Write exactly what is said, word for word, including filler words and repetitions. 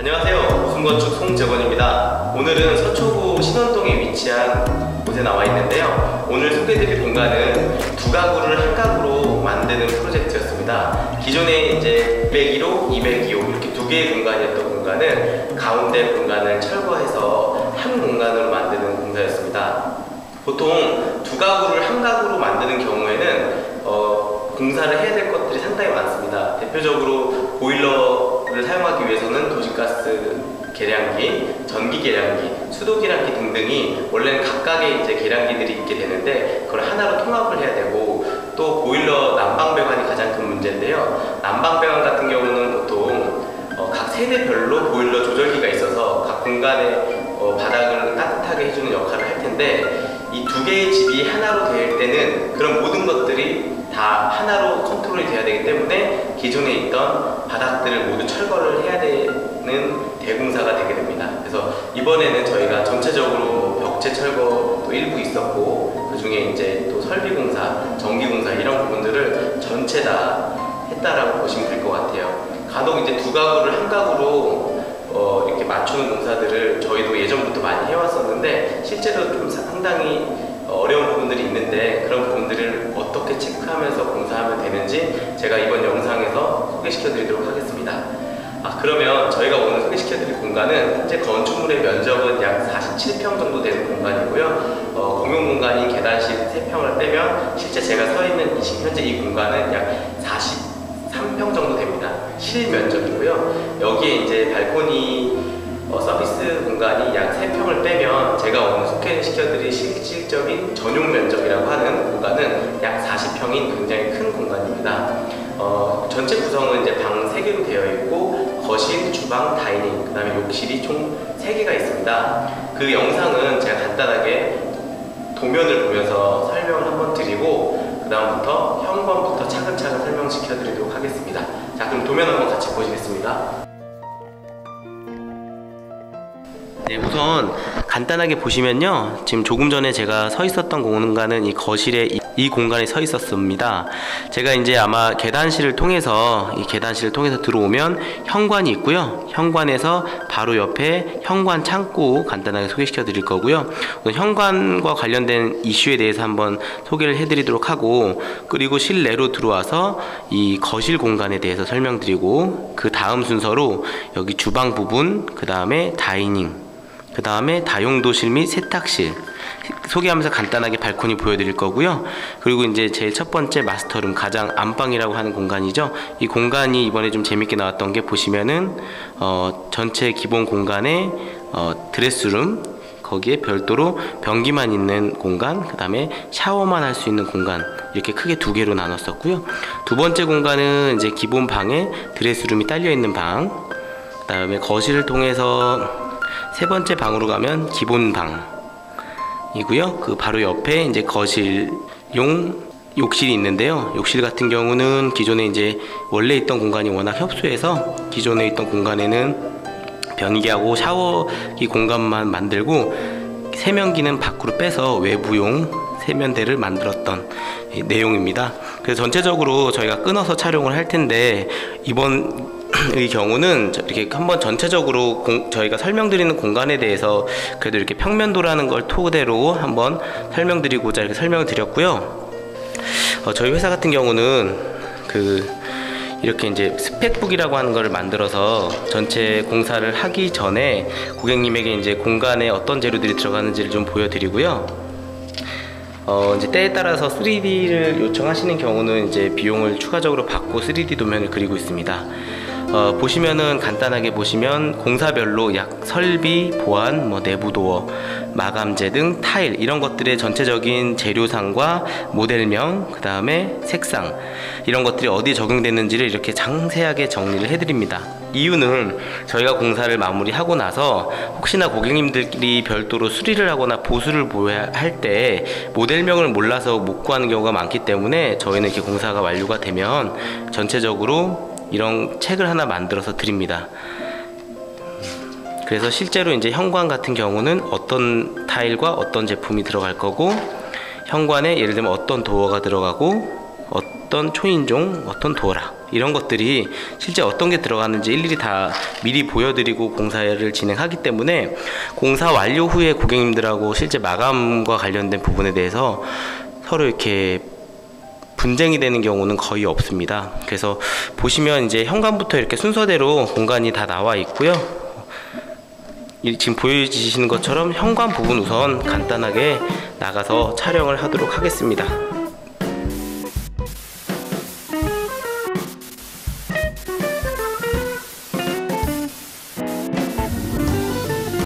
안녕하세요. 무슨건축 송재건입니다. 오늘은 서초구 신원동에 위치한 곳에 나와 있는데요. 오늘 소개해드릴 공간은 두 가구를 한 가구로 만드는 프로젝트였습니다. 기존에 이제 이백일 호, 이백이 호 이렇게 두 개의 공간이었던 공간을 가운데 공간을 철거해서 한 공간으로 만드는 공사였습니다. 보통 두 가구를 한 가구로 만드는 경우에는 어, 공사를 해야 될 것들이 상당히 많습니다. 대표적으로 보일러를 사용하기 위해서는 도시가스 계량기, 전기 계량기, 수도 계량기 등등이 원래는 각각의 이제 계량기들이 있게 되는데 그걸 하나로 통합을 해야 되고, 또 보일러 난방배관이 가장 큰 문제인데요. 난방배관 같은 경우는 보통 어, 각 세대별로 보일러 조절기가 있어서 각 공간의 어, 바닥을 따뜻하게 해주는 역할을 할 텐데, 이 두 개의 집이 하나로 될 때는 그런 모든 것들이 다 하나로 컨트롤이 돼야 되기 때문에 기존에 있던 바닥들을 모두 철거를 해야 되는 대공사가 되게 됩니다. 그래서 이번에는 저희가 전체적으로 벽체 철거도 일부 있었고, 그 중에 이제 또 설비공사, 전기공사 이런 부분들을 전체 다 했다라고 보시면 될 것 같아요. 간혹 이제 두 가구를 한 가구로 어, 이렇게 맞추는 공사들을 저희도 예전부터 많이 해왔었는데 실제로 좀 상당히 어려운 부분들이 있는데, 그런 부분들을 어떻게 체크하면서 공사하면 되는지 제가 이번 영상에서 소개시켜 드리도록 하겠습니다. 아, 그러면 저희가 오늘 소개시켜 드릴 공간은 현재 건축물의 면적은 약 사십칠 평 정도 되는 공간이고요. 어, 공용 공간인 계단실 세 평을 빼면 실제 제가 서 있는 이, 현재 이 공간은 약 사십삼 평 정도 됩니다. 실면적이고요. 여기에 이제 발코니 어, 서비스 공간이 약 세 평을 빼면 제가 오늘 소개시켜드릴 실질적인 전용 면적이라고 하는 공간은 약 사십 평인 굉장히 큰 공간입니다. 어, 전체 구성은 이제 방 세 개로 되어 있고, 거실, 주방, 다이닝, 그 다음에 욕실이 총 세 개가 있습니다. 그 영상은 제가 간단하게 도면을 보면서 설명을 한번 드리고, 그 다음부터 현관부터 차근차근 설명시켜 드리도록 하겠습니다. 자, 그럼 도면 한번 같이 보시겠습니다. 네, 우선 간단하게 보시면요, 지금 조금 전에 제가 서 있었던 공간은 이 거실에 이, 이 공간에 서 있었습니다. 제가 이제 아마 계단실을 통해서 이 계단실을 통해서 들어오면 현관이 있고요. 현관에서 바로 옆에 현관 창고 간단하게 소개시켜 드릴 거고요. 현관과 관련된 이슈에 대해서 한번 소개를 해 드리도록 하고, 그리고 실내로 들어와서 이 거실 공간에 대해서 설명드리고, 그 다음 순서로 여기 주방 부분, 그 다음에 다이닝, 그 다음에 다용도실 및 세탁실 소개하면서 간단하게 발코니 보여드릴 거고요. 그리고 이제 제일 첫 번째 마스터룸, 가장 안방이라고 하는 공간이죠. 이 공간이 이번에 좀 재밌게 나왔던 게, 보시면은 어, 전체 기본 공간에 어, 드레스룸, 거기에 별도로 변기만 있는 공간, 그 다음에 샤워만 할 수 있는 공간, 이렇게 크게 두 개로 나눴었고요. 두 번째 공간은 이제 기본 방에 드레스룸이 딸려 있는 방, 그 다음에 거실을 통해서 세 번째 방으로 가면 기본 방이고요. 그 바로 옆에 이제 거실용 욕실이 있는데요. 욕실 같은 경우는 기존에 이제 원래 있던 공간이 워낙 협소해서 기존에 있던 공간에는 변기하고 샤워기 공간만 만들고 세면기는 밖으로 빼서 외부용 세면대를 만들었던 내용입니다. 그래서 전체적으로 저희가 끊어서 촬영을 할 텐데, 이번 의 경우는 이렇게 한번 전체적으로 공, 저희가 설명드리는 공간에 대해서 그래도 이렇게 평면도라는 걸 토대로 한번 설명드리고자 이렇게 설명을 드렸고요. 어, 저희 회사 같은 경우는 그 이렇게 이제 스펙북이라고 하는 걸 만들어서 전체 공사를 하기 전에 고객님에게 이제 공간에 어떤 재료들이 들어가는지를 좀 보여드리고요. 어, 이제 때에 따라서 쓰리디를 요청하시는 경우는 이제 비용을 추가적으로 받고 쓰리디 도면을 그리고 있습니다. 어, 보시면은 간단하게 보시면 공사별로 약 설비, 보안, 뭐 내부 도어, 마감재 등 타일 이런 것들의 전체적인 재료상과 모델명, 그 다음에 색상 이런 것들이 어디에 적용됐는지를 이렇게 상세하게 정리를 해드립니다. 이유는 저희가 공사를 마무리하고 나서 혹시나 고객님들이 별도로 수리를 하거나 보수를 보여야 할 때 모델명을 몰라서 못 구하는 경우가 많기 때문에 저희는 이렇게 공사가 완료가 되면 전체적으로 이런 책을 하나 만들어서 드립니다. 그래서 실제로 이제 현관 같은 경우는 어떤 타일과 어떤 제품이 들어갈 거고, 현관에 예를 들면 어떤 도어가 들어가고, 어떤 초인종, 어떤 도어락 이런 것들이 실제 어떤 게 들어가는지 일일이 다 미리 보여드리고 공사를 진행하기 때문에 공사 완료 후에 고객님들하고 실제 마감과 관련된 부분에 대해서 서로 이렇게 분쟁이 되는 경우는 거의 없습니다. 그래서 보시면 이제 현관부터 이렇게 순서대로 공간이 다 나와 있고요. 지금 보여주시는 것처럼 현관 부분 우선 간단하게 나가서 촬영을 하도록 하겠습니다.